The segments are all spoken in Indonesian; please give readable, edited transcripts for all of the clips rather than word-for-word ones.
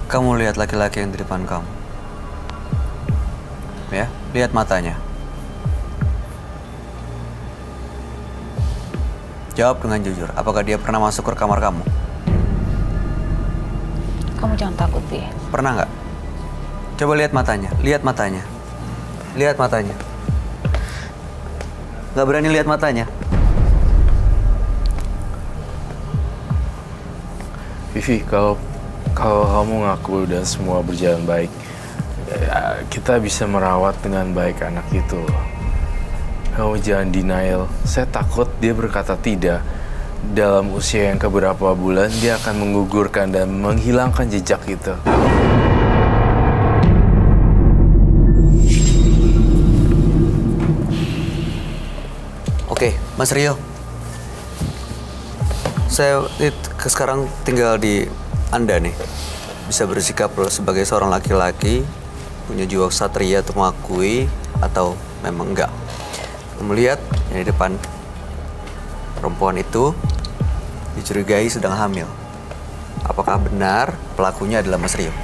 Kamu lihat laki-laki yang di depan kamu. Ya, lihat matanya. Jawab dengan jujur, apakah dia pernah masuk ke kamar kamu? Kamu jangan takut, Pi. Pernah nggak? Coba lihat matanya, lihat matanya. Lihat matanya. Nggak berani lihat matanya? Vivi, kalau kamu ngaku dan semua berjalan baik, ya, kita bisa merawat dengan baik anak itu. Kamu jangan denial. Saya takut dia berkata tidak. Dalam usia yang keberapa bulan, dia akan menggugurkan dan menghilangkan jejak itu. Oke, Mas Rio. Saya sekarang tinggal di Anda nih. Bisa bersikap sebagai seorang laki-laki, punya jiwa ksatria untuk mengakui, atau memang enggak. Melihat yang di depan perempuan itu dicurigai sedang hamil. Apakah benar pelakunya adalah Mas Rio?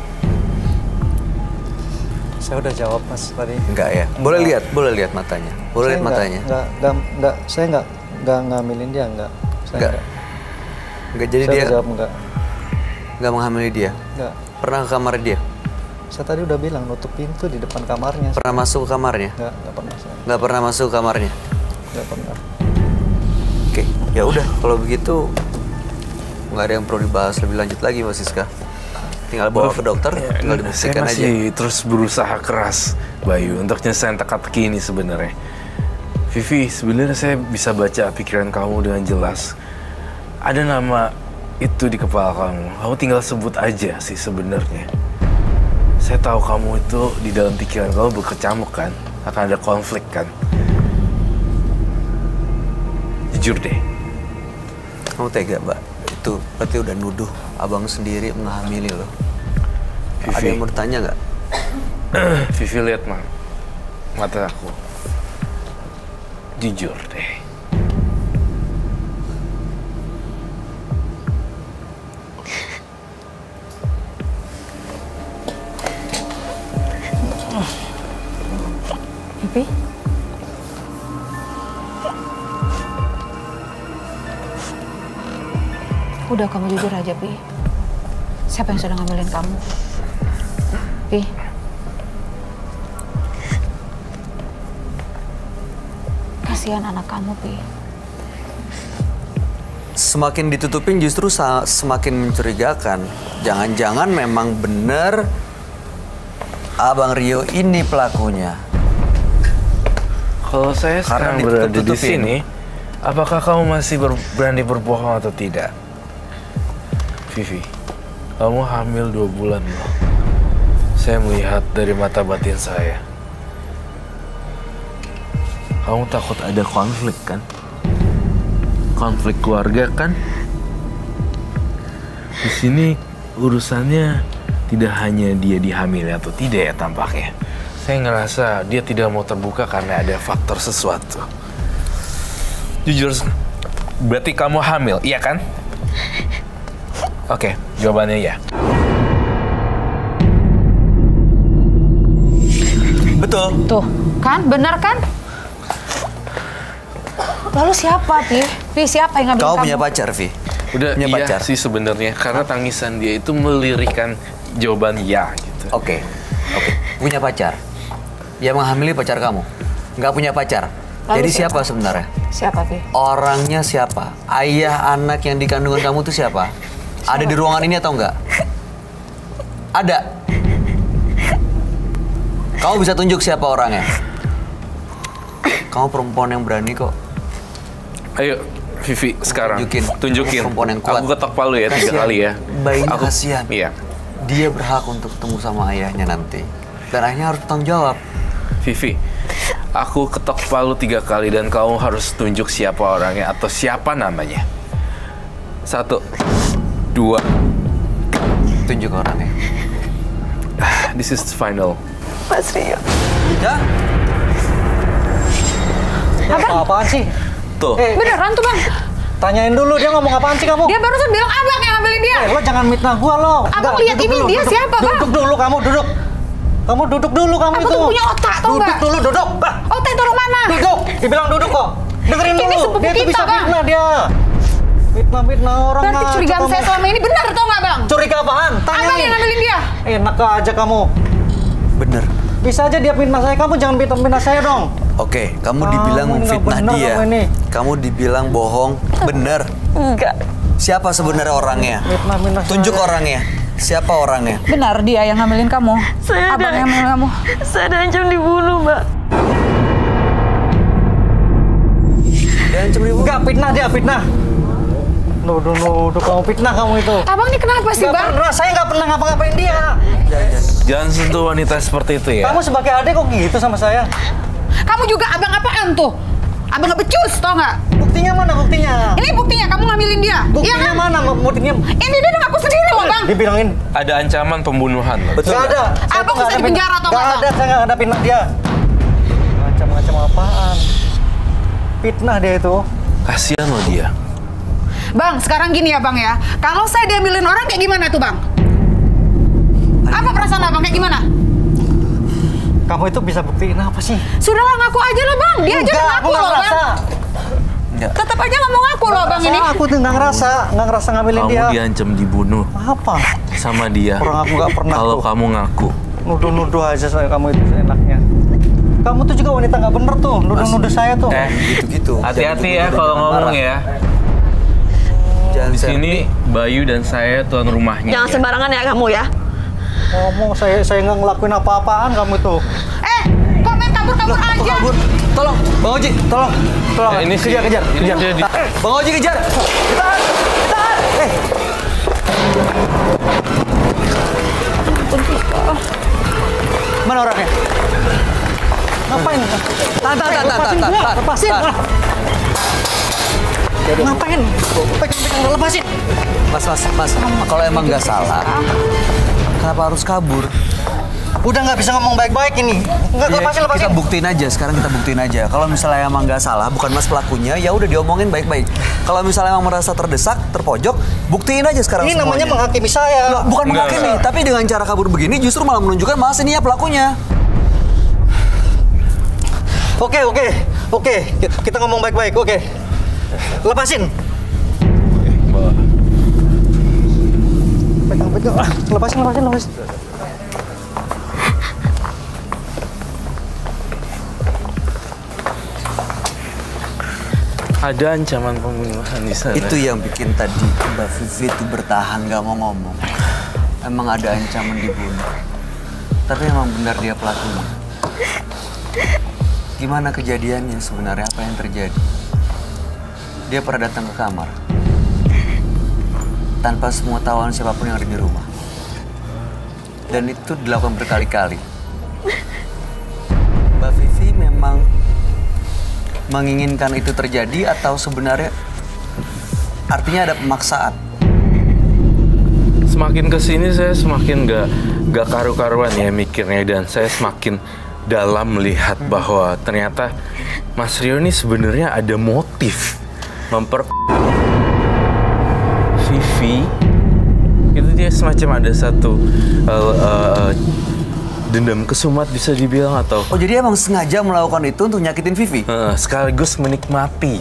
Saya udah jawab, Mas, tadi. Enggak ya? Boleh lihat matanya. Boleh lihat matanya. Enggak, saya enggak ngambilin dia, enggak. Enggak. Enggak, jadi saya dia jawab enggak menghamili dia? Enggak. Pernah ke kamar dia? Saya tadi udah bilang nutup pintu di depan kamarnya. Pernah masuk ke kamarnya? Enggak pernah saya. Enggak pernah masuk ke kamarnya? Enggak pernah. Oke, ya udah kalau begitu nggak ada yang perlu dibahas lebih lanjut lagi, Mas Siska. Tinggal bawa ke dokter, tinggal dibuktikan aja. Saya masih terus berusaha keras, Bayu, untuk nyelesain teka-teki ini sebenarnya. Vivi, sebenarnya saya bisa baca pikiran kamu dengan jelas. Ada nama itu di kepala kamu. Kamu tinggal sebut aja sih sebenarnya. Saya tahu kamu itu di dalam pikiran kamu berkecamuk kan, akan ada konflik kan. Jujur deh. Kamu tega, Mbak? Itu berarti udah nuduh abang sendiri menghamili loh. Vivi. Ada yang mau ditanya nggak? Vivi, lihat mata aku. Jujur deh. Vivi? Udah, kamu jujur aja, Pi. Siapa yang sudah ngambilin kamu? Pi. Kasihan anak kamu, Pi. Semakin ditutupin justru semakin mencurigakan. Jangan-jangan memang bener Abang Rio ini pelakunya. Kalau saya sekarang berada di sini, apakah kamu masih berani berbohong atau tidak? Vivi, kamu hamil 2 bulan loh. Saya melihat dari mata batin saya. Kamu takut ada konflik kan? Konflik keluarga kan? Di sini urusannya tidak hanya dia dihamili atau tidak ya tampaknya. Saya ngerasa dia tidak mau terbuka karena ada faktor sesuatu. Jujur, berarti kamu hamil, iya kan? Oke, jawabannya ya. Betul. Tuh, kan? Benar kan? Lalu siapa, Pi? Pi, siapa yang ngambil kamu? Kamu punya pacar, Vi? Udah Punya iya pacar? sih sebenarnya, karena tangisan dia itu melirikan jawaban ya gitu. Oke. Punya pacar? Yang menghamili pacar kamu? Nggak punya pacar? Lalu Jadi siapa sebenarnya? Siapa, Pi? Orangnya siapa? Ayah anak yang di kandungan kamu itu siapa? Ada di ruangan ini atau enggak? Ada. Kamu bisa tunjuk siapa orangnya? Kamu perempuan yang berani kok. Ayo, Vivi, sekarang tunjukin. Perempuan yang kuat. Aku ketok palu ya 3 kali ya. Bayinya kasihan. Iya. Dia berhak untuk ketemu sama ayahnya nanti. Dan ayahnya harus bertanggung jawab. Vivi, aku ketok palu 3 kali dan kamu harus tunjuk siapa orangnya atau siapa namanya. 1, 2. Tunjuk orangnya. This is final. Mas Rio. Ya? Apaan sih? Tuh. Beneran tuh, Bang? Tanyain dulu dia ngomong apaan sih kamu? Dia barusan bilang abang yang ngambilin dia? Lo jangan mitnah gua lo. Abang lihat ini dia siapa, Bang? Duduk dulu kamu, duduk. Kamu duduk dulu kamu Abang itu. tuh punya otak, tau Duduk nggak? dulu, duduk. Otak itu orang mana? Duduk. Dibilang duduk kok. Dengerin Ini dulu. sepupu Dia tuh kita, bisa Bang. fitnah dia. Fitnah orang. Berarti aja curigaan kamu. saya selama ini benar, tau nggak, Bang? Curiga apaan? Tanya Abang nih. yang ngambilin dia. Enak aja kamu. Bener. Bisa aja dia fitnah saya, kamu jangan fitnah saya dong. Oke, kamu Kamu dibilang nggak fitnah bener dia. kamu ini. Kamu dibilang bohong. Bener. Enggak. Siapa sebenarnya orangnya? Fitnah Tunjuk saya. orangnya. Siapa orangnya? Benar dia yang ngambilin kamu. Abang yang ngambilin kamu. Saya diancam dibunuh, Mbak. Dan cuma ibu. Enggak, fitnah dia, fitnah. Nuduh kamu fitnah kamu itu. Abang ini kenapa sih, Nggak Bang? pernah, saya nggak pernah ngapa-ngapain dia. Jangan sentuh wanita seperti itu ya. Kamu sebagai adik kok gitu sama saya? Kamu juga abang apaan tuh? Abang nggak becus, tau nggak? Buktinya mana buktinya? Ini buktinya kamu ngambilin dia. Buktinya Iya kan? mana? Buktinya Ini dia udah ngaku sendiri loh, Bang. dibilangin. Ada ancaman pembunuhan loh. Betul. Nggak ada. Saya Abang tuh nggak bisa ada di penjara atau nggak nggak, ada, saya nggak ada fitnah dia. Macam-macam apaan? Fitnah dia itu. Kasihan loh dia. Bang, sekarang gini ya, Bang ya. Kalau saya diambilin orang kayak gimana tuh, Bang? Apa perasaan Abang kayak gimana? Kamu itu bisa buktiin apa sih? Sudahlah ngaku aja lah, Bang. Dia aja udah ngaku aku nggak loh, Bang. ngerasa. Enggak. Tetap aja nggak mau ngaku loh, Bang ini. Aku tuh nggak ngerasa ngambilin Kamu dia. diancam dibunuh Apa? sama dia. Orang aku nggak pernah Kalau tuh. kamu ngaku. Nuduh-nuduh aja saya kamu itu seenaknya. Kamu tuh juga wanita nggak bener tuh, nuduh-nuduh saya tuh. Gitu-gitu. Hati-hati Jangan ya gitu-gitu, kalau jangan ngomong marah. ya. Jangan Di share. sini Bayu dan saya tuan rumahnya. Jangan sembarangan ya kamu ya. Ngomong saya nggak ngelakuin apa-apaan kamu tuh. Kok main kabur-kabur aja? Kabur. Tolong, Bang Oji. Tolong. Ya, ini sih- kejar. ini dia di- Bang Oji kejar. Mana orangnya? Ngapain? Lepasin gua, lepasin. Ngapain? Pegang, lepasin. Mas. Kalau emang nggak salah, kenapa harus kabur? Udah nggak bisa ngomong baik-baik ini. Nggak, Ya, lepasin. kita buktiin aja. Sekarang kita buktiin aja. Kalau misalnya emang nggak salah, bukan Mas pelakunya, ya udah diomongin baik-baik. Kalau misalnya emang merasa terdesak, terpojok, buktiin aja sekarang Ini namanya semuanya. menghakimi saya. Loh, bukan Enggak, menghakimi, enggak. tapi dengan cara kabur begini justru malah menunjukkan Mas ini ya pelakunya. Oke. Kita ngomong baik-baik. Oke. Lepasin. Pegang. Lepasin. Ada ancaman pembunuhan di sana. Itu yang bikin tadi Mbak Vivi itu bertahan gak mau ngomong. Emang ada ancaman dibunuh. Tapi emang benar dia pelakunya. Gimana kejadiannya sebenarnya? Apa yang terjadi? Dia pernah datang ke kamar. Tanpa semua tahuan siapapun yang ada di rumah. Dan itu dilakukan berkali-kali. Mbak Vivi memang menginginkan itu terjadi atau sebenarnya artinya ada pemaksaan? Semakin kesini saya semakin gak karu-karuan ya mikirnya, dan saya semakin dalam melihat bahwa ternyata Mas Rio ini sebenarnya ada motif Vivi. Itu dia semacam ada satu dendam kesumat bisa dibilang, atau Oh, jadi emang sengaja melakukan itu untuk nyakitin Vivi? sekaligus menikmati.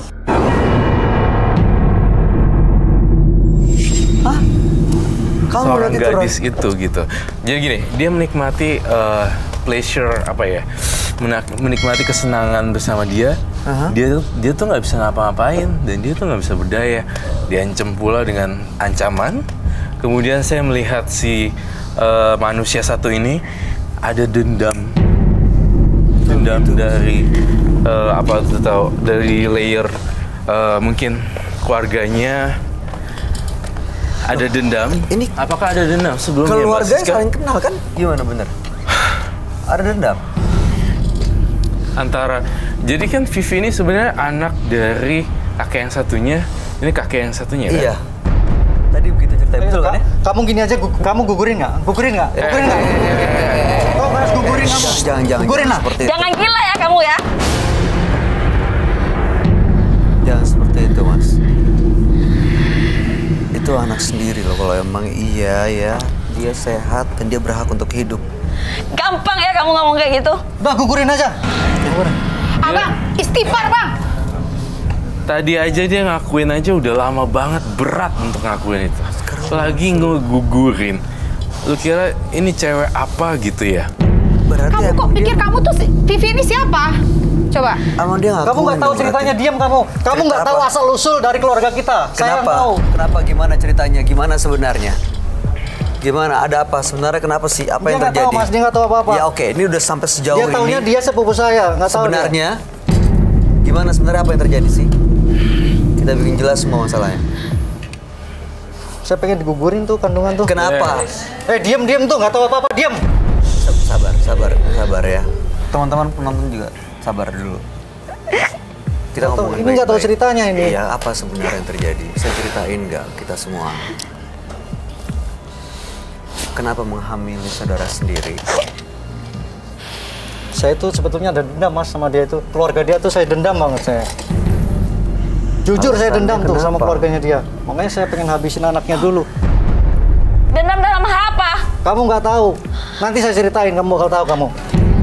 Hah? Kamu Seorang lihat itu, Ron? gadis itu gitu. Jadi gini, dia menikmati pleasure apa ya, menikmati kesenangan bersama dia. Aha. Dia tuh nggak bisa ngapa-ngapain, dan dia tuh nggak bisa berdaya. Diancam pula dengan ancaman. Kemudian saya melihat si manusia satu ini ada dendam dari apa tuh tahu, dari layer mungkin keluarganya. Ada dendam. Ini Apakah ada dendam sebelumnya, Mbak keluarganya Siska? saling kenal kan? Gimana bener? Ada dendam? Jadi kan Vivi ini sebenarnya anak dari kakek yang satunya. Ini kakek yang satunya kan? Iya. Tadi begitu ceritanya, betul kan ya? Kamu gini aja, kamu gugurin nggak? Gugurin nggak? Kamu harus gugurin kamu. Jangan Gugurin lah. seperti itu. Jangan gila ya kamu ya. Jangan seperti itu, Mas. Itu itu anak sendiri loh. Kalau emang iya ya, dia sehat dan dia berhak untuk hidup. Gampang ya kamu ngomong kayak gitu. Udah gugurin aja. Abang, istighfar bang. Tadi aja dia ngakuin aja udah lama banget, berat untuk ngakuin itu. Lagi ngegugurin. Lu kira ini cewek apa gitu ya? Berarti Kamu kok pikir kamu tuh Vivi ini siapa? Coba. emang dia ngakuin. Kamu nggak tahu dong ceritanya, berarti. diam kamu. Kamu Cerita nggak tahu apa? asal usul dari keluarga kita. Saya yang Kenapa? tahu. Kenapa? Gimana ceritanya? Gimana sebenarnya? Gimana? Ada apa? Sebenarnya kenapa sih? Apa Dia yang nggak terjadi? tahu, Mas. Dia nggak tahu apa-apa. Ya oke, ini udah sampai sejauh Dia taunya ini. dia sepupu saya, nggak tahu dia. Sebenarnya, gimana sebenarnya apa yang terjadi sih? Kita bikin jelas semua masalahnya. Saya pengen digugurin tuh kandungan tuh. Kenapa? Diam tuh, nggak tahu apa-apa, diam. Sabar ya. Teman-teman penonton juga sabar dulu. Kita Nggak tahu, ngomongin ini nggak tahu baik-baik. ceritanya ini. Iya, apa sebenarnya yang terjadi? Saya ceritain nggak kita semua? Kenapa menghamili saudara sendiri? Saya tuh sebetulnya ada dendam, Mas, sama dia itu. Keluarga dia tuh saya dendam banget saya. Jujur saya Alasannya dendam tuh sama kenapa? keluarganya dia. Makanya saya pengen habisin anaknya dulu. Dendam dalam hal apa? Kamu nggak tahu. Nanti saya ceritain, kamu bakal tahu kamu.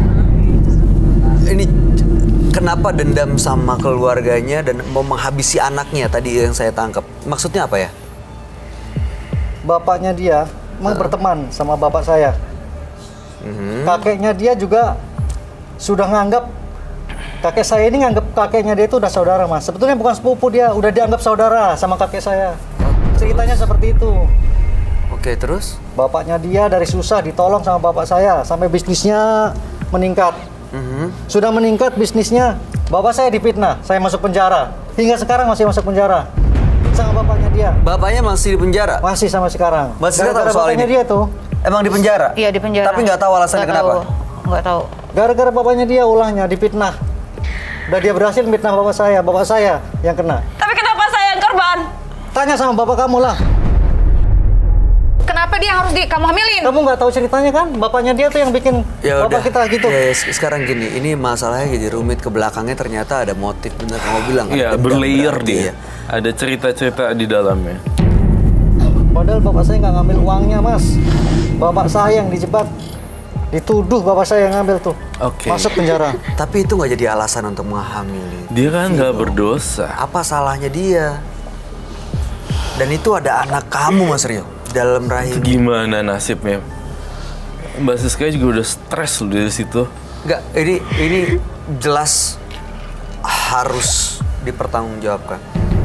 Ini kenapa dendam sama keluarganya dan mau menghabisi anaknya tadi yang saya tangkap? Maksudnya apa ya? Bapaknya dia emang berteman sama bapak saya. Mhm. Kakeknya dia juga sudah nganggap kakek saya ini nganggap kakeknya dia itu udah saudara, Mas. Sebetulnya bukan sepupu, dia udah dianggap saudara sama kakek saya. Ceritanya seperti itu. Oke, terus? Bapaknya dia dari susah ditolong sama bapak saya sampai bisnisnya meningkat. Mhm. Sudah meningkat bisnisnya, bapak saya difitnah, saya masuk penjara. Hingga sekarang masih masuk penjara sama bapaknya dia. Bapaknya masih di penjara? Masih sampai sekarang. Masih tahu Gara-gara soal bapaknya ini? dia tuh. Emang di penjara? Iya di penjara. Tapi nggak tahu alasannya Nggak kenapa? tahu. Nggak tahu. Gara-gara bapaknya dia ulahnya difitnah. Udah dia berhasil fitnah bapak saya yang kena. Tapi kenapa saya yang korban? Tanya sama bapak kamu lah. Kenapa dia harus kamu hamilin? Kamu nggak tahu ceritanya kan? Bapaknya dia tuh yang bikin Ya bapak udah. kita gitu. Ya, sekarang gini, ini masalahnya jadi rumit ke belakangnya ternyata ada motif bener kamu bilang. Iya, ada dendam berlayer berarti dia. ya. Ada cerita-cerita di dalamnya. Padahal bapak saya nggak ngambil uangnya, Mas. Bapak saya yang dijebak. Dituduh bapak saya yang ngambil tuh. Oke. Masuk penjara. Tapi itu nggak jadi alasan untuk menghamili. Dia kan nggak berdosa. Apa salahnya dia? Dan itu ada anak kamu, Mas Rio, dalam rahim. Gimana nasibnya? Mbak Siska juga udah stres loh dari situ. Enggak, ini jelas harus dipertanggungjawabkan.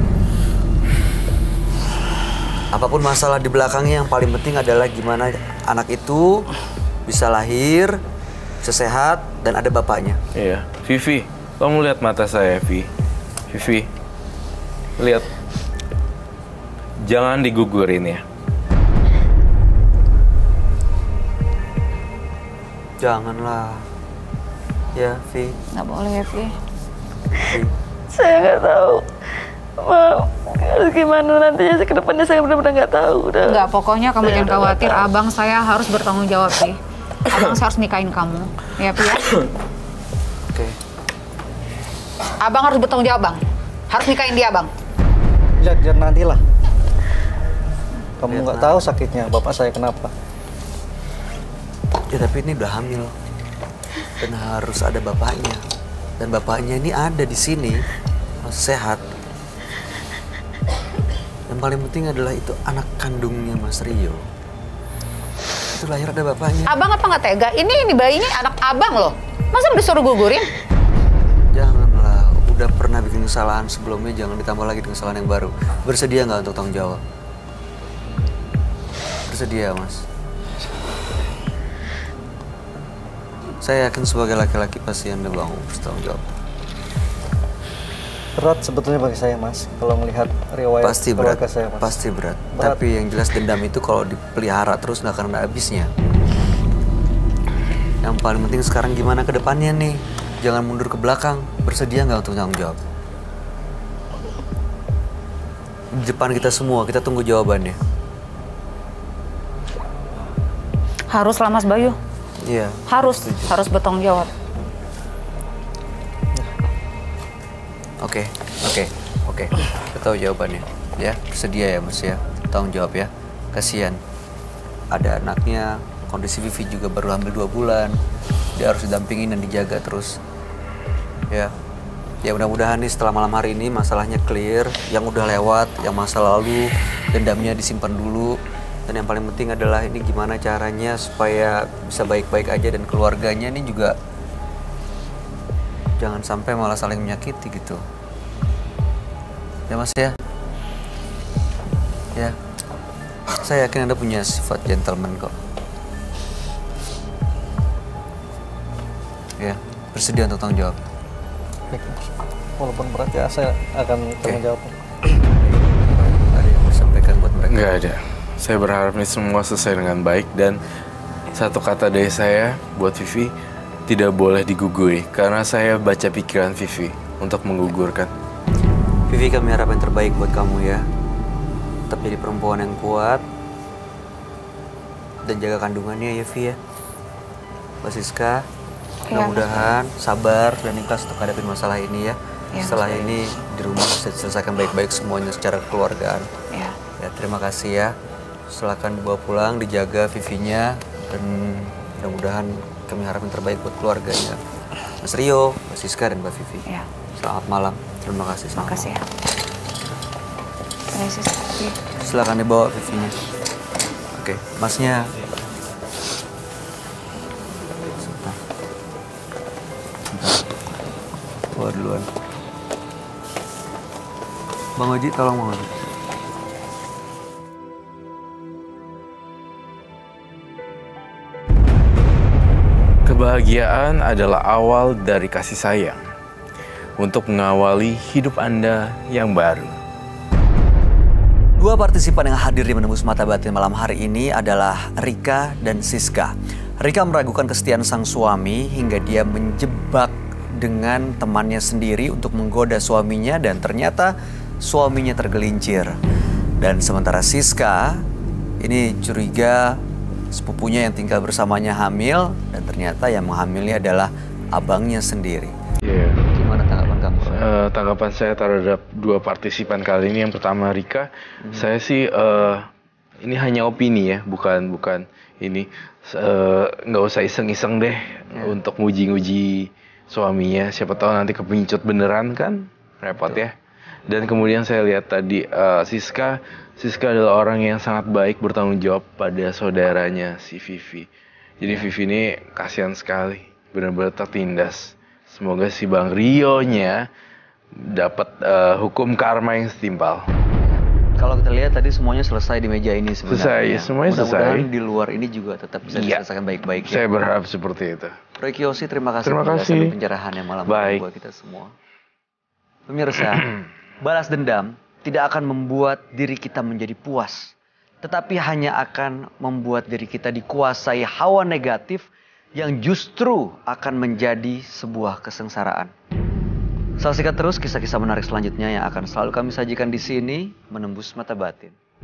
Apapun masalah di belakangnya, yang paling penting adalah gimana anak itu bisa lahir, bisa sehat, dan ada bapaknya. Iya. Vivi, kamu lihat mata saya, Vi. Vivi, lihat. Jangan digugurin ya. Janganlah. Ya, Vi. Nggak boleh ya, Vi. Saya nggak tahu. Mau harus gimana nantinya ke depannya saya benar-benar nggak tahu. Udah. Nggak, pokoknya kamu jangan khawatir. Abang saya harus bertanggung jawab, Vi. Abang saya harus nikahin kamu. Ya, Vi ya? Oke. Abang harus bertanggung jawab, Bang. Harus nikahin dia, Bang. Lihat nantilah. Kamu Lihat nggak nanti. tahu sakitnya bapak saya kenapa. Ya, tapi ini udah hamil. Dan harus ada bapaknya. Dan bapaknya ini ada di sini. Masih sehat. Yang paling penting adalah itu anak kandungnya Mas Rio. Itu lahir ada bapaknya. Abang apa nggak tega? Ini bayinya anak abang loh. Masa disuruh gugurin? Janganlah, udah pernah bikin kesalahan sebelumnya, jangan ditambah lagi dengan kesalahan yang baru. Bersedia nggak untuk tanggung jawab? Bersedia, Mas. Saya yakin sebagai laki-laki pasti Anda mau bertanggung jawab. Berat sebetulnya bagi saya, Mas, kalau melihat riwayat Pasti berat, keluarga saya, Mas. pasti berat. Berat. Tapi yang jelas dendam itu kalau dipelihara terus nggak akan ada habisnya. Yang paling penting sekarang gimana ke depannya nih? Jangan mundur ke belakang. Bersedia nggak untuk tanggung jawab? Di depan kita semua, kita tunggu jawabannya. Haruslah Mas Bayu. Iya. Harus bertanggung jawab. Oke. Kita tahu jawabannya. Ya, bersedia ya Mas ya. tanggung jawab ya. Kasihan. Ada anaknya, kondisi Vivi juga baru hamil 2 bulan. Dia harus didampingin dan dijaga terus. Ya. Ya mudah-mudahan nih setelah malam hari ini masalahnya clear. Yang udah lewat, yang masa lalu, dendamnya disimpan dulu. Dan yang paling penting adalah ini gimana caranya supaya bisa baik-baik aja dan keluarganya ini juga jangan sampai malah saling menyakiti gitu. Ya Mas ya? Ya. Saya yakin Anda punya sifat gentleman kok. Ya, bersedia untuk tanggung jawab. Baik, Mas. Walaupun berat ya, saya akan tanggung jawab. Ada yang mau disampaikan buat mereka? Nggak ada. Saya berharap ini semua selesai dengan baik dan satu kata dari saya buat Vivi, tidak boleh digugui karena saya baca pikiran Vivi untuk menggugurkan. Vivi, kami harap yang terbaik buat kamu ya. Tetap jadi perempuan yang kuat dan jaga kandungannya ya Vi ya. Mbak Siska, mudah-mudahan sabar dan ikhlas untuk hadapin masalah ini ya. Setelah ini di rumah bisa diselesaikan baik-baik semuanya secara kekeluargaan. Ya, terima kasih ya. Silakan dibawa pulang, dijaga Vivinya dan mudah-mudahan kami harap yang terbaik buat keluarganya. Mas Rio, Mbak Siska dan Mbak Vivi. Ya. Selamat malam. Terima kasih. Terima kasih ya. Terima kasih. Silakan dibawa Vivinya. Oke, Masnya. Sebentar. Bawa duluan. Bang Oji, tolong Bang Oji. Kebahagiaan adalah awal dari kasih sayang untuk mengawali hidup Anda yang baru. Dua partisipan yang hadir di Menembus Mata Batin malam hari ini adalah Rika dan Siska. Rika meragukan kesetiaan sang suami hingga dia menjebak dengan temannya sendiri untuk menggoda suaminya dan ternyata suaminya tergelincir. Dan sementara Siska ini curiga sepupunya yang tinggal bersamanya hamil dan ternyata yang menghamilnya adalah abangnya sendiri. Iya. Gimana tanggapan kamu? Tanggapan saya terhadap dua partisipan kali ini, yang pertama Rika, saya sih ini hanya opini ya, bukan ini, nggak usah iseng-iseng deh untuk nguji-nguji suaminya, siapa tahu nanti kepincut beneran kan, repot ya. Dan kemudian saya lihat tadi Siska adalah orang yang sangat baik, bertanggung jawab pada saudaranya si Vivi. Jadi Vivi ini kasihan sekali, benar-benar tertindas. Semoga si Bang Rio-nya dapat hukum karma yang setimpal. Kalau kita lihat tadi semuanya selesai di meja ini sebenarnya. Selesai, semuanya selesai. Mudah-mudahan di luar ini juga tetap bisa diselesaikan baik-baik. Saya berharap seperti itu. Roy Kiyoshi, terima kasih kasih. penjelasan pencerahannya malam ini buat kita semua. Pemirsa, balas dendam tidak akan membuat diri kita menjadi puas, tetapi hanya akan membuat diri kita dikuasai hawa negatif yang justru akan menjadi sebuah kesengsaraan. Saksikan terus kisah-kisah menarik selanjutnya yang akan selalu kami sajikan di sini, Menembus Mata Batin.